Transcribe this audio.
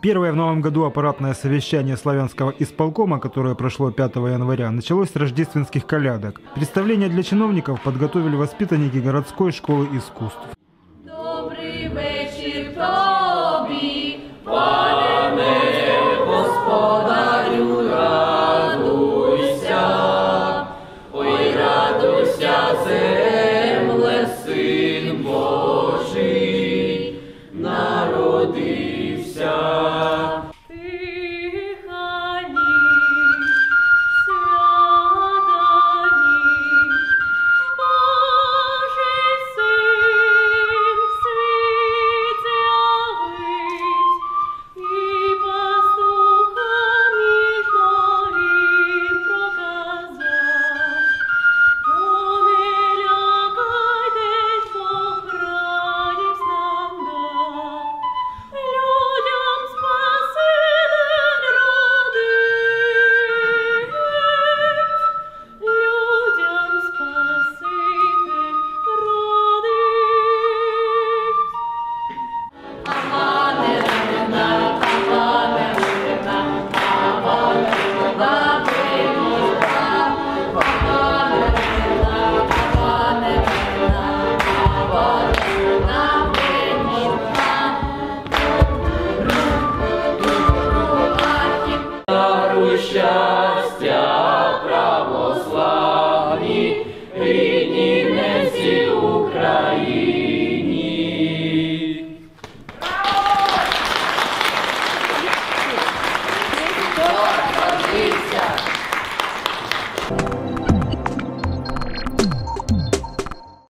Первое в новом году аппаратное совещание Славянского исполкома, которое прошло 5 января, началось с рождественских колядок. Представление для чиновников подготовили воспитанники городской школы искусств. Добрий вечір тобі, пане господарю, радуйся, ой, радуйся, земле, син Божий, народився.